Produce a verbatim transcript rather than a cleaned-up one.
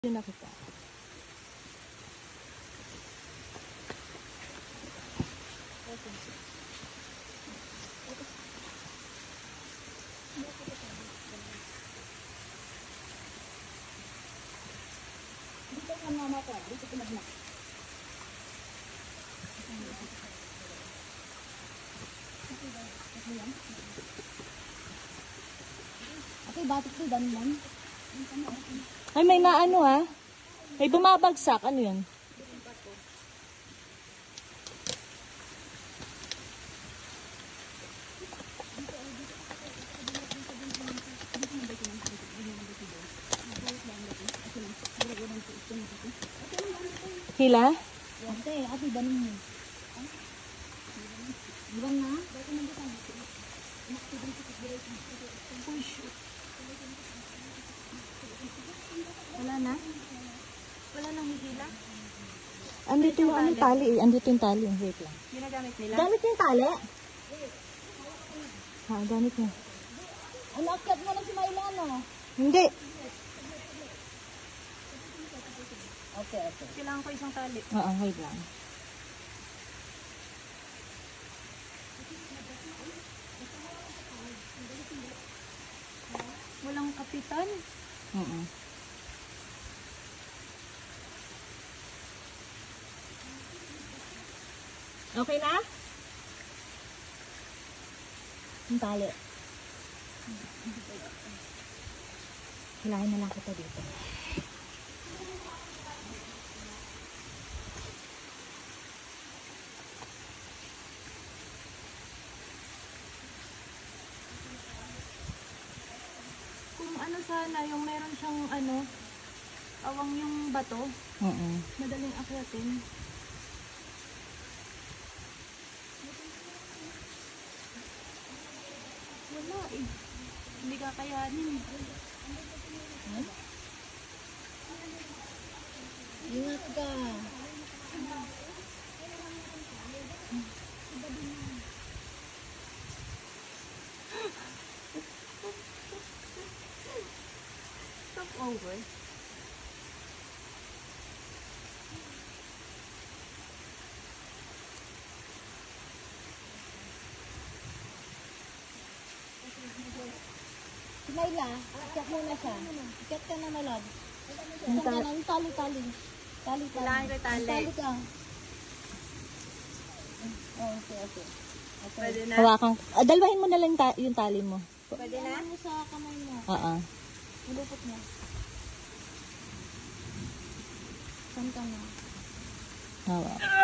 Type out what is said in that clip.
Yun na kita. Dito ka mama ko. Dito ka magnak. Okay, batik ko dan lang. Ay, may naano ha? May bumabagsak. Ano yun? Hila? Ate, ate, danin mo. Iwan na? Wala na? Wala nang hihila? Andito yung ano, tali eh. Andito yung tali. Wait lang. Ginagamit nila? Gamit niya yung tali? Ha, gamit niya. Ano, akyat mo na si Mayla, no? Hindi. Okay, okay. Kailangan ko isang tali. Oo, wait lang. Walang kapitan? Oo. Okay na? Yung tali. Hilahin na lang kita dito. Kung ano sana, yung meron siyang ano, awang yung bato, Oo. madaling akyatin. Wala eh. Hindi kakayanin. Hmm? Ingat ka. Stop over. Si Layla, akyat muna siya. Akyat ka na malab. Yung tali, tali, tali. Tali, Kailangan ko yung tali. Tali ka. Oh, okay, okay. Okay. Pwede na? Hawakan. Ah, dalwahin mo na lang ta yung tali mo. Pwede na? Ano sa kamay mo? Oo. Malupot mo. Saan ka na? Hawak.